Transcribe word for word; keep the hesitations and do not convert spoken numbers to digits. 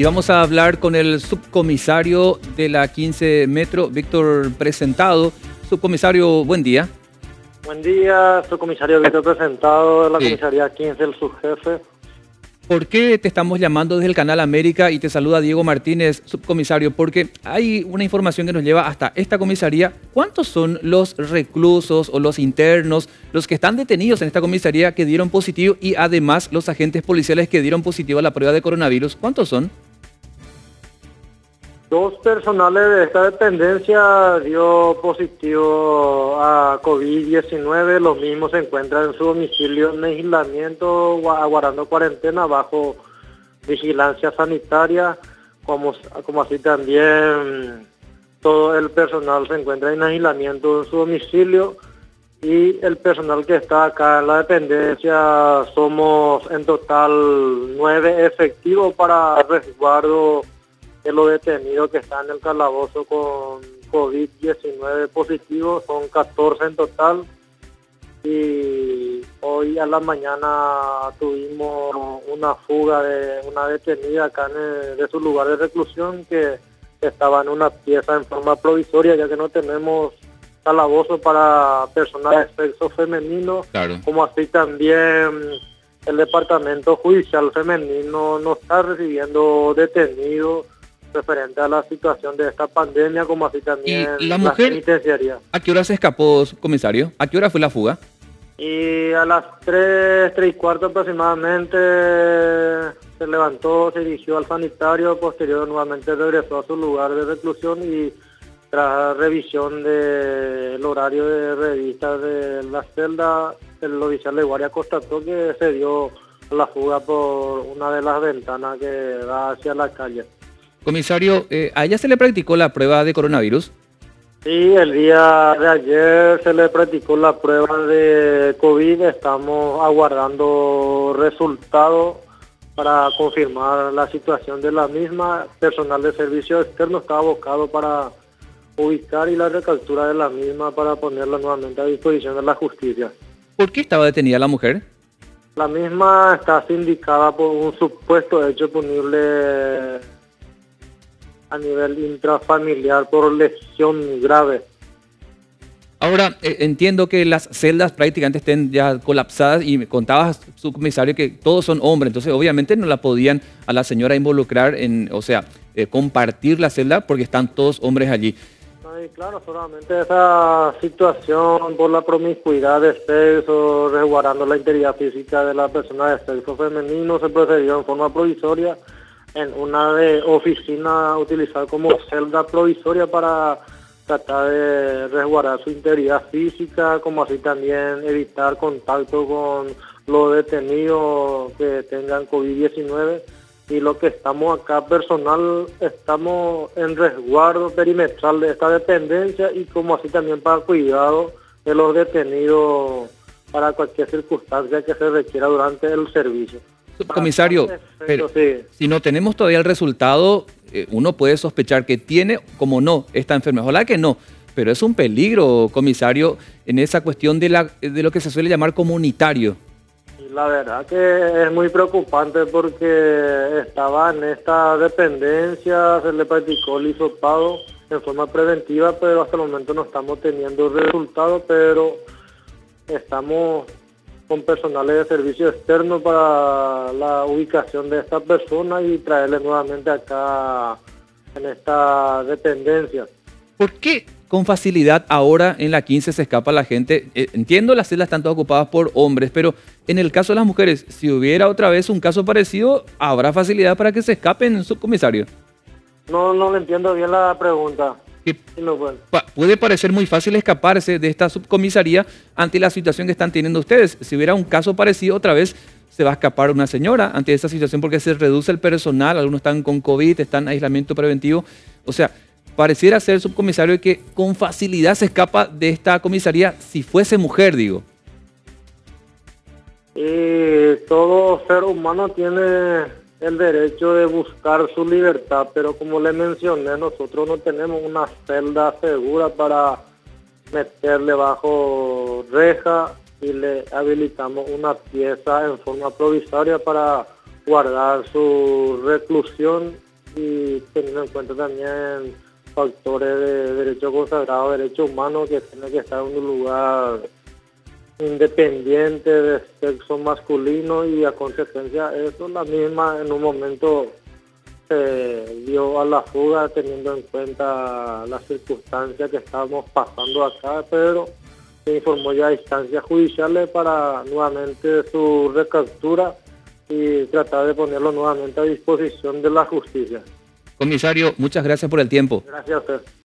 vamos a hablar con el subcomisario de la quince Metro, Víctor Presentado. Subcomisario, buen día. Buen día, subcomisario Víctor Presentado de la Sí. comisaría quince, el subjefe. ¿Por qué te estamos llamando desde el Canal América y te saluda Diego Martínez, subcomisario? Porque hay una información que nos lleva hasta esta comisaría. ¿Cuántos son los reclusos o los internos, los que están detenidos en esta comisaría que dieron positivo y además los agentes policiales que dieron positivo a la prueba de coronavirus? ¿Cuántos son? Dos personales de esta dependencia dio positivo a COVID diecinueve. Los mismos se encuentran en su domicilio en aislamiento, gua- aguardando cuarentena bajo vigilancia sanitaria, como, como así también todo el personal se encuentra en aislamiento en su domicilio. Y el personal que está acá en la dependencia, somos en total nueve efectivos para resguardo de los detenidos que están en el calabozo con COVID diecinueve positivo. Son catorce en total. Y hoy a la mañana tuvimos una fuga de una detenida acá en el- de su lugar de reclusión que estaba en una pieza en forma provisoria, ya que no tenemos calabozo para personas de sexo femenino, Claro. como así también el departamento judicial femenino no está recibiendo detenidos referente a la situación de esta pandemia, como así también ¿Y la mujer? penitenciaria. ¿A qué hora se escapó, subcomisario? ¿A qué hora fue la fuga? Y a las tres, tres y cuarto aproximadamente se levantó, se dirigió al sanitario, posterior nuevamente regresó a su lugar de reclusión y tras revisión del horario de revista de la celda, el oficial de guardia constató que se dio la fuga por una de las ventanas que da hacia la calle. Comisario, eh, ¿a ella se le practicó la prueba de coronavirus? Sí, el día de ayer se le practicó la prueba de COVID. Estamos aguardando resultados para confirmar la situación de la misma. Personal de servicio externo está abocado para ubicar y la recaptura de la misma para ponerla nuevamente a disposición de la justicia. ¿Por qué estaba detenida la mujer? La misma está sindicada por un supuesto hecho punible a nivel intrafamiliar por lesión grave. Ahora, eh, entiendo que las celdas prácticamente estén ya colapsadas y me contabas, subcomisario, que todos son hombres, entonces obviamente no la podían a la señora involucrar en, o sea, eh, compartir la celda porque están todos hombres allí. Ay, claro, solamente esa situación por la promiscuidad de sexo, resguardando la integridad física de la persona de sexo femenino, se procedió en forma provisoria en una de oficina utilizar como celda provisoria para tratar de resguardar su integridad física, como así también evitar contacto con los detenidos que tengan COVID diecinueve. Y lo que estamos acá personal, estamos en resguardo perimetral de esta dependencia y como así también para cuidado de los detenidos para cualquier circunstancia que se requiera durante el servicio. Subcomisario, pero sí. si no tenemos todavía el resultado, eh, uno puede sospechar que tiene, como no, esta enfermedad. Ojalá que no, pero es un peligro, comisario, en esa cuestión de, la, de lo que se suele llamar comunitario. Y la verdad que es muy preocupante porque estaba en esta dependencia, se le practicó el hisopado en forma preventiva, pero hasta el momento no estamos teniendo resultados, pero estamos con personales de servicio externo para la ubicación de esta persona y traerle nuevamente acá en esta dependencia. ¿Por qué con facilidad ahora en la quince se escapa la gente? Eh, entiendo, las celdas están todas ocupadas por hombres, pero en el caso de las mujeres, si hubiera otra vez un caso parecido, ¿habrá facilidad para que se escapen, subcomisario? No, no le entiendo bien la pregunta. Que Sí, no, bueno. pa- puede parecer muy fácil escaparse de esta subcomisaría ante la situación que están teniendo ustedes. Si hubiera un caso parecido, otra vez se va a escapar una señora ante esta situación porque se reduce el personal, algunos están con COVID, están en aislamiento preventivo. O sea, pareciera ser, subcomisario, que con facilidad se escapa de esta comisaría si fuese mujer, digo. Y todo ser humano tiene el derecho de buscar su libertad, pero como le mencioné, nosotros no tenemos una celda segura para meterle bajo reja y le habilitamos una pieza en forma provisoria para guardar su reclusión y teniendo en cuenta también factores de derecho consagrado, derecho humano, que tiene que estar en un lugar independiente de sexo masculino, y a consecuencia de eso la misma en un momento se dio a la fuga teniendo en cuenta las circunstancias que estábamos pasando acá, pero se informó ya a instancias judiciales para nuevamente su recaptura y tratar de ponerlo nuevamente a disposición de la justicia. Comisario, muchas gracias por el tiempo. Gracias a usted.